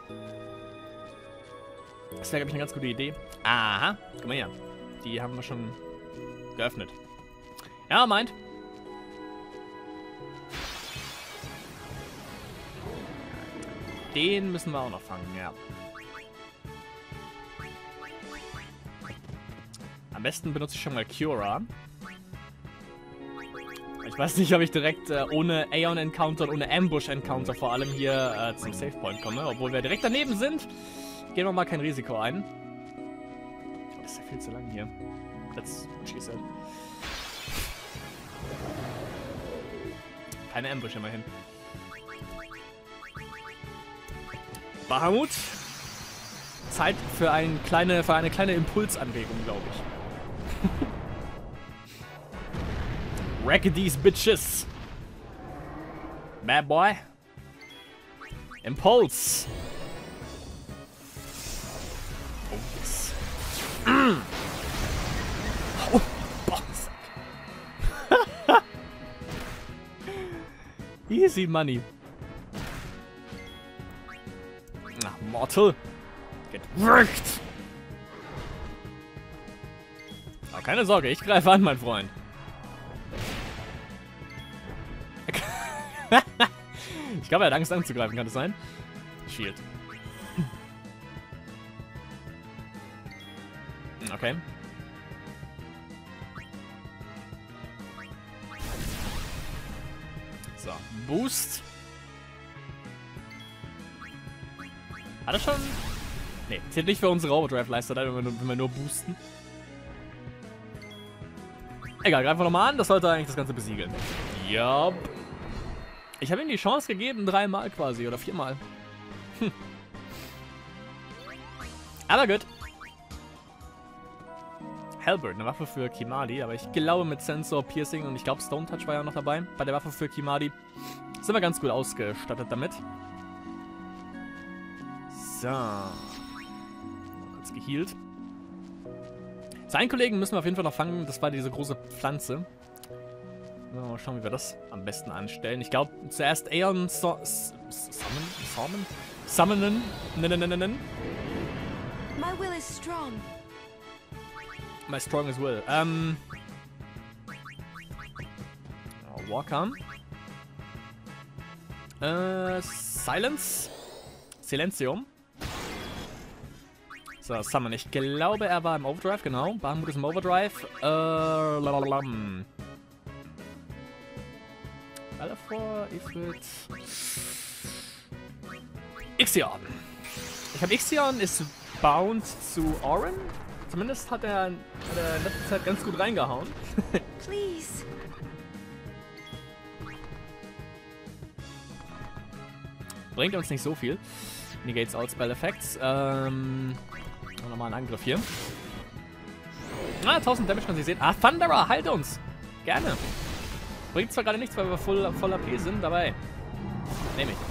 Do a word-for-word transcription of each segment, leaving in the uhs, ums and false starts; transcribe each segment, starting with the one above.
Das wäre, glaube ich, eine ganz gute Idee. Aha, guck mal her. Die haben wir schon geöffnet. Ja, meint. Den müssen wir auch noch fangen, ja. Am besten benutze ich schon mal Cura. Ich weiß nicht, ob ich direkt äh, ohne Aeon-Encounter und ohne Ambush-Encounter vor allem hier äh, zum Save-Point komme. Obwohl wir direkt daneben sind, gehen wir mal kein Risiko ein. Das ist ja viel zu lang hier. That's what she said. Keine Ambush immerhin. Bahamut. Zeit für, ein kleine, für eine kleine Impulsanregung, glaube ich. Wreck these bitches. Bad boy. Impulse. Oh, yes. Mm. Oh, Box. Easy money. Na, Mortal. Get wrecked. Aber keine Sorge, ich greife an, mein Freund. Ich glaube, er hat Angst anzugreifen, kann das sein? Shield. Okay. So, Boost. Hat er schon? Ne, zählt nicht für unsere Overdrive-Leiste, wenn, wenn wir nur boosten. Egal, greifen wir nochmal an. Das sollte eigentlich das Ganze besiegeln. Yup. Ich habe ihm die Chance gegeben, dreimal quasi, oder viermal. Hm. Aber gut. Halberd, eine Waffe für Kimahri, aber ich glaube mit Sensor, Piercing und ich glaube Stone Touch war ja noch dabei. Bei der Waffe für Kimahri sind wir ganz gut ausgestattet damit. So. Jetzt geheilt. Seinen Kollegen müssen wir auf jeden Fall noch fangen. Das war diese große Pflanze. Mal schauen, wie wir das am besten anstellen. Ich glaube, zuerst Aeon so Summon? Summon? Summonen? Nennen. My will is strong. My strongest will. Ähm. Oh, Warcam. Äh, Silence. Silencium. So, Summon. Ich glaube, er war im Overdrive, genau. Bahamut ist im Overdrive. Äh, lalalala. Balafor, Ifrit. Ixion. Ich habe Ixion ist bound zu Auron. Zumindest hat er, hat er in letzter Zeit ganz gut reingehauen. Please. Bringt uns nicht so viel. Negates all Spell Effects. Ähm. Nochmal einen Angriff hier. Ah, tausend Damage kann sich sehen. Ah, Thunderer, halt uns! Gerne. Bringt zwar gerade nichts, weil wir voll, voll A P sind, dabei. Nehme ich.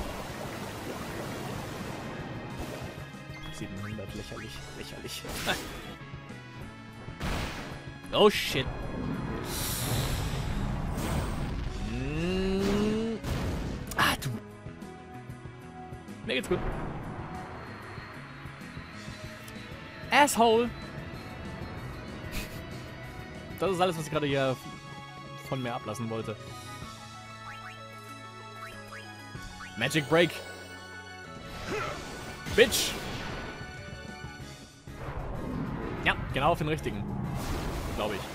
siebenhundert, lächerlich, lächerlich. Oh shit. Mm. Ah, du. Mir geht's gut. Asshole. Das ist alles, was ich gerade hier von mir ablassen wollte. Magic Break. Bitch. Ja, genau auf den richtigen. Glaube ich.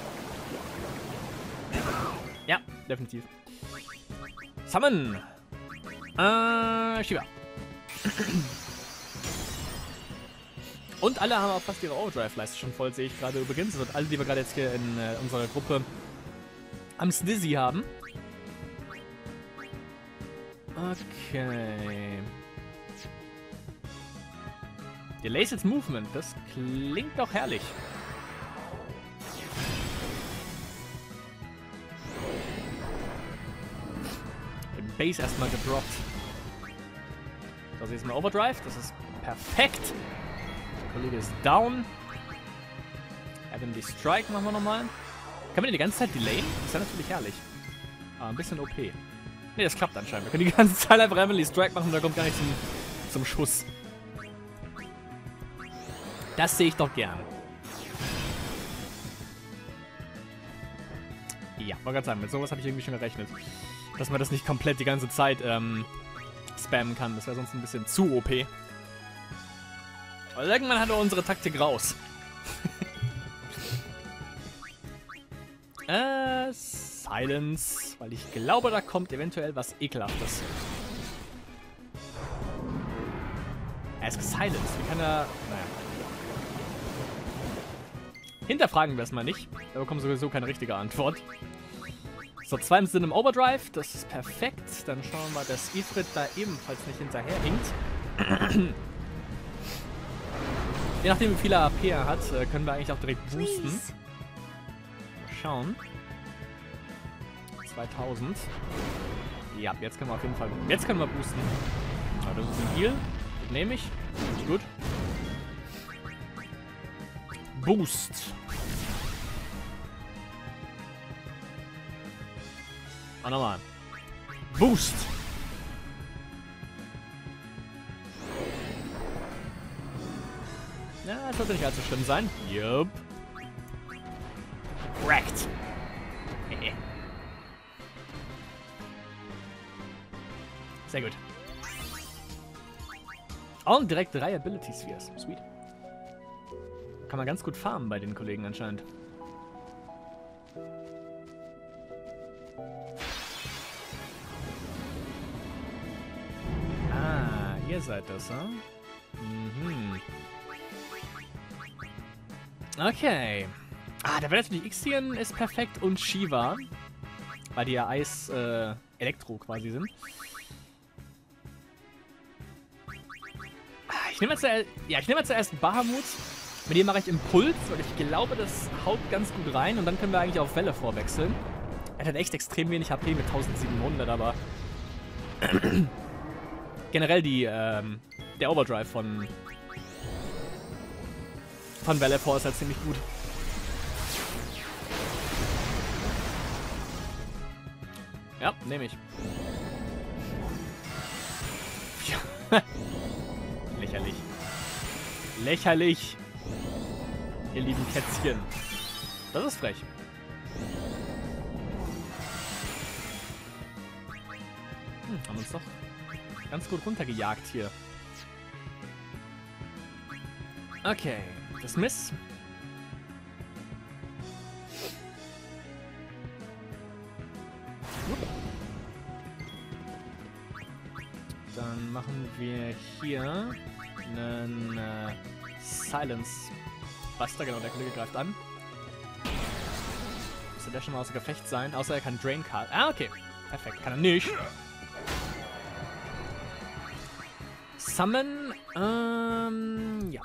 Ja, definitiv. Summon. Äh, Shiva. Und alle haben auch fast ihre Overdrive-Leiste schon voll, sehe ich gerade übrigens. Und alle, die wir gerade jetzt hier in äh, unserer Gruppe am Snizzy haben. Okay. Delayed Movement, das klingt doch herrlich. Den Base erstmal gedroppt. Das ist mal Overdrive, das ist perfekt. Der Kollege ist down. Heavenly Strike machen wir nochmal. Kann man den die ganze Zeit delayen? Das ist ja natürlich herrlich. Aber ein bisschen O P. Ne, das klappt anscheinend. Wir können die ganze Zeit einfach Heavenly Strike machen und da kommt gar nicht zum, zum Schuss. Das sehe ich doch gern. Ja, wollte gerade sagen, mit sowas habe ich irgendwie schon gerechnet. Dass man das nicht komplett die ganze Zeit ähm, spammen kann. Das wäre sonst ein bisschen zu O P. Aber irgendwann hat er unsere Taktik raus. äh, Silence. Weil ich glaube, da kommt eventuell was Ekelhaftes. Er ist gesilenced. Wie kann er... Naja. Hinterfragen wir es mal nicht. Da bekommen wir sowieso keine richtige Antwort. So, zwei sind im Overdrive. Das ist perfekt. Dann schauen wir, dass Ifrit da ebenfalls nicht hinterherhinkt. Je nachdem, wie viel A P er hat, können wir eigentlich auch direkt boosten. Mal schauen. zweitausend. Ja, jetzt können wir auf jeden Fall... Jetzt können wir boosten. Ja, das ist ein Heal. Das nehme ich. Gut. Boost. Und nochmal. Boost. Ja, das sollte nicht allzu schlimm sein. Yup. Wrecked. Sehr gut. Und direkt drei Ability Spheres. Sweet. Kann man ganz gut farmen bei den Kollegen anscheinend. Ah, ihr seid das, hm? Mhm. Okay. Ah, da wäre natürlich Ixion ist perfekt und Shiva. Weil die ja Eis, äh, Elektro quasi sind. Ah, ich nehme zuerst, ja, ich nehme zuerst Bahamut. Mit dem mache ich Impuls, weil ich glaube, das haut ganz gut rein. Und dann können wir eigentlich auf Welle vorwechseln. Er hat echt extrem wenig H P mit eintausendsiebenhundert, aber generell die, ähm, der Overdrive von von Welle vor ist halt ziemlich gut. Ja, nehme ich. Ja. Lächerlich. Lächerlich. Ihr lieben Kätzchen. Das ist frech. Hm, haben uns doch ganz gut runtergejagt hier. Okay. Dismiss. Dann machen wir hier einen äh, Silence Buster. Genau, der Kollege greift an. Müsste der schon mal außer Gefecht sein, außer er kann Drain Card. Ah, okay. Perfekt. Kann er nicht. Summon. Ähm, ja.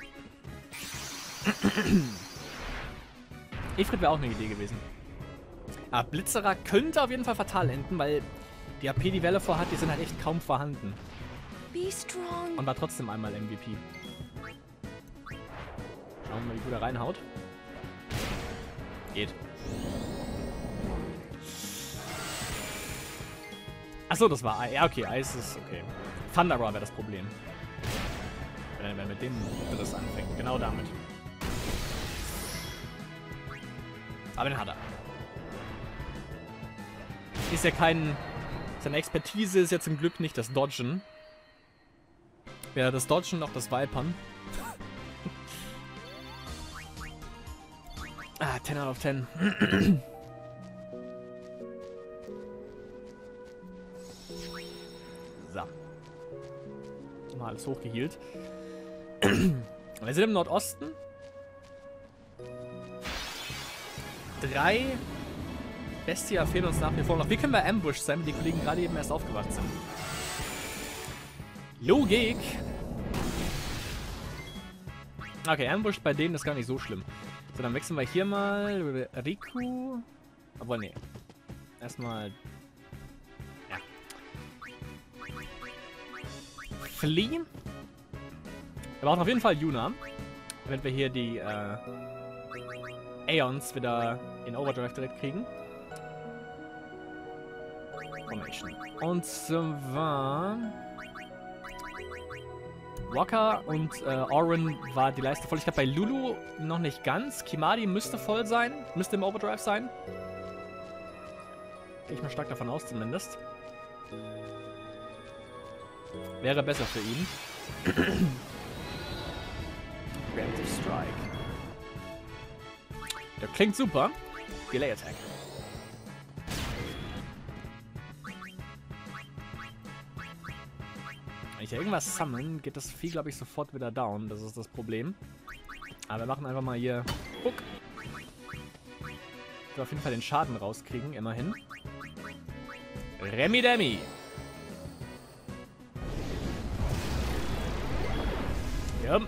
Ifrit wäre auch eine Idee gewesen. Aber Blitzerer könnte auf jeden Fall fatal enden, weil die A P, die Welle vorhat, die sind halt echt kaum vorhanden. Be strong. Und war trotzdem einmal M V P. Schauen wir mal, wie gut er reinhaut. Geht. Achso, das war... Ja, okay, Eis ist okay. Thunderer wäre das Problem. Wenn er mit dem Driss anfängt. Genau damit. Aber den hat er. Ist ja kein... Seine Expertise ist ja zum Glück nicht das Dodgen. Wäre das Dodgen noch das Vipern. Ah, ten out of ten. So. Mal alles hochgehielt. Wir sind im Nordosten. Drei Bestia fehlen uns nach wie vor noch. Wie können wir Ambush sein, wenn die Kollegen gerade eben erst aufgewacht sind? Logik. Okay, Ambush bei denen ist gar nicht so schlimm. So, dann wechseln wir hier mal Riku. Aber nee. Erstmal. Ja. Flea. Wir brauchen auf jeden Fall Yuna. Wenn wir hier die äh, Aeons wieder in Overdrive direkt kriegen. Formation. Und zwar Rocker und äh, Auron war die Leiste voll. Ich glaube, bei Lulu noch nicht ganz. Kimadi müsste voll sein. Müsste im Overdrive sein. Gehe ich mal stark davon aus, zumindest. Wäre besser für ihn. Preemptive Strike. Der klingt super. Delay Attack. Wenn ich irgendwas summon, geht das Vieh, glaube ich, sofort wieder down. Das ist das Problem. Aber wir machen einfach mal hier... Guck. Wir auf jeden Fall den Schaden rauskriegen, immerhin. Remi Demi. Ja.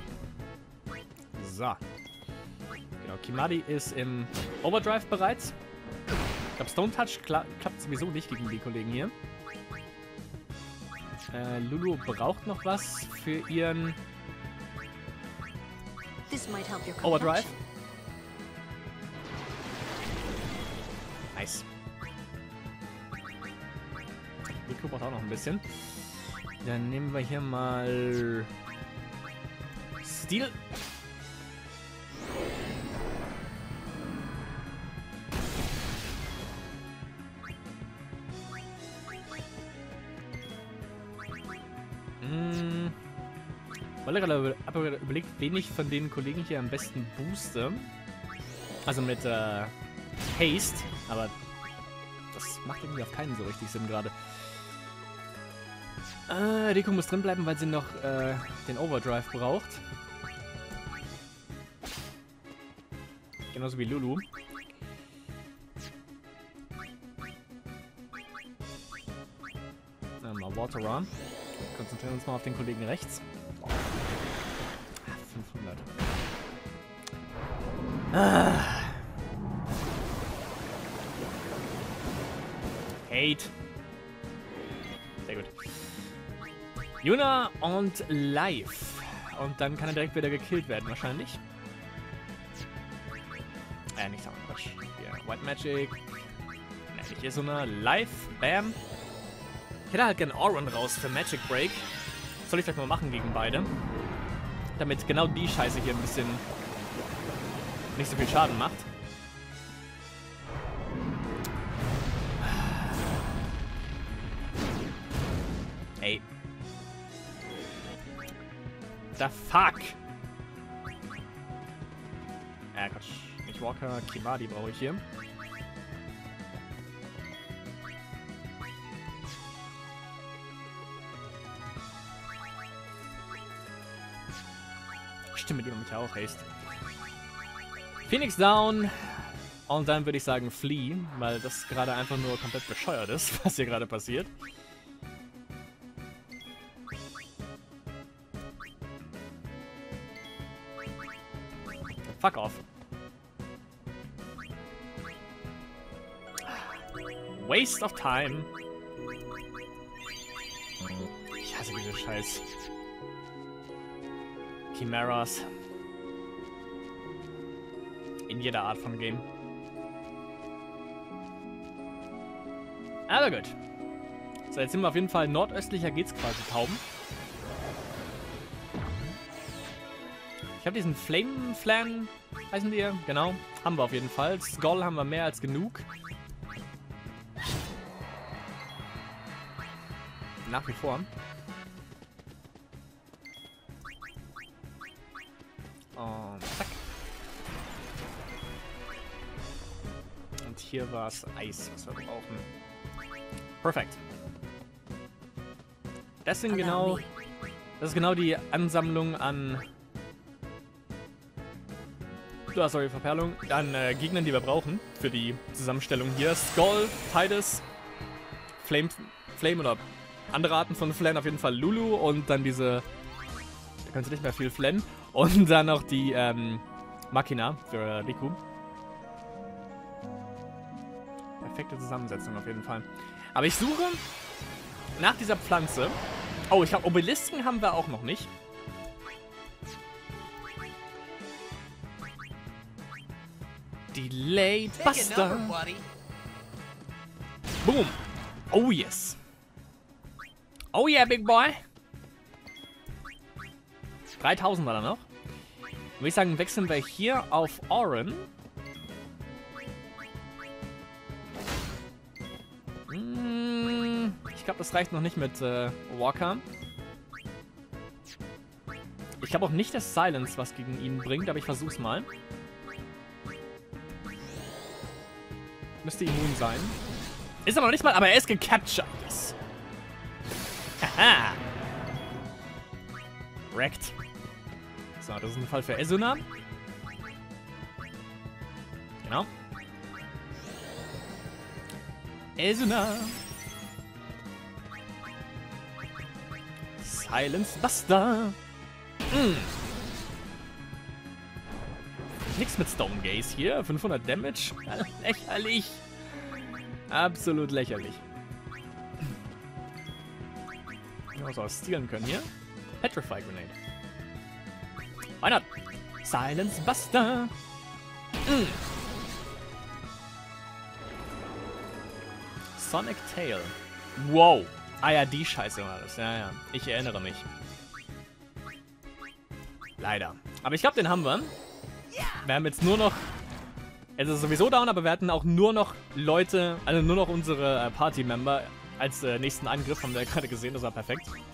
So. Genau, Kimadi ist im Overdrive bereits. Ich glaube, Stone Touch kla klappt sowieso nicht gegen die Kollegen hier. Äh, Lulu braucht noch was für ihren Overdrive. Nice. Rico braucht auch noch ein bisschen. Dann nehmen wir hier mal Steel. Hm. Weil ich gerade über überlegt, wen ich von den Kollegen hier am besten booste. Also mit äh, Haste, aber das macht irgendwie auf keinen so richtig Sinn gerade. Äh, Rico muss drin bleiben, weil sie noch äh, den Overdrive braucht. Genauso wie Lulu. Dann mal Water Run. Konzentrieren uns mal auf den Kollegen rechts. fünfhundert. Ah. Hate. Sehr gut. Yuna und Live. Und dann kann er direkt wieder gekillt werden, wahrscheinlich. Äh, nicht Sound Quatsch. Ja, White Magic. Ne, nicht hier so eine Live. Bam. Ich hätte halt gerne Auron raus für Magic Break. Das soll ich vielleicht mal machen gegen beide. Damit genau die Scheiße hier ein bisschen nicht so viel Schaden macht. Ey. The fuck? Äh, Quatsch. Nicht Walker, Kimadi brauche ich hier. Stimmt, mit ihm mit ja auch Haste. Phoenix down. Und dann würde ich sagen Flee, weil das gerade einfach nur komplett bescheuert ist, was hier gerade passiert. Fuck off. Waste of time. Ich hasse diese Scheiß Chimeras. In jeder Art von Game. Aber gut. So, jetzt sind wir auf jeden Fall nordöstlicher geht's quasi Tauben. Ich habe diesen Flame Flan, heißen die? Genau, haben wir auf jeden Fall. Skull haben wir mehr als genug. Nach wie vor. Und zack. Und hier war es Eis, was wir brauchen. Perfekt. Das sind genau... Das ist genau die Ansammlung an... Du hast eure Verperlung. An äh, Gegnern, die wir brauchen für die Zusammenstellung hier. Skull, Tidus, Flame, Flame oder andere Arten von Flan, auf jeden Fall Lulu und dann diese... Da kannst du nicht mehr viel flennen. Und dann noch die ähm, Machina für äh, Riku. Perfekte Zusammensetzung auf jeden Fall. Aber ich suche nach dieser Pflanze. Oh, ich habe Obelisken haben wir auch noch nicht. Delayed Buster. Boom. Oh yes. Oh yeah, big boy. dreitausend war da noch. Würde ich sagen, wechseln wir hier auf Auron. Hm, ich glaube, das reicht noch nicht mit äh, Walker. Ich glaube auch nicht, dass Silence was gegen ihn bringt, aber ich versuch's mal. Müsste immun sein. Ist aber noch nicht mal, aber er ist gecaptured. Yes. Haha. Wrecked. So, das ist ein Fall für Esuna. Genau. Esuna. Silence Buster. Mm. Nix mit Stone Gaze hier. fünfhundert Damage. Lächerlich. Absolut lächerlich. Was wir stehlen können hier. Petrify Grenade. Why not? Silence Buster. Mm. Sonic Tail. Wow. Ah ja, die Scheiße war das. Ja, ja. Ich erinnere mich. Leider. Aber ich glaube, den haben wir. Wir haben jetzt nur noch... Es ist sowieso down, aber wir hatten auch nur noch Leute, also nur noch unsere äh, Party-Member als äh, nächsten Angriff. Haben wir ja gerade gesehen, das war perfekt.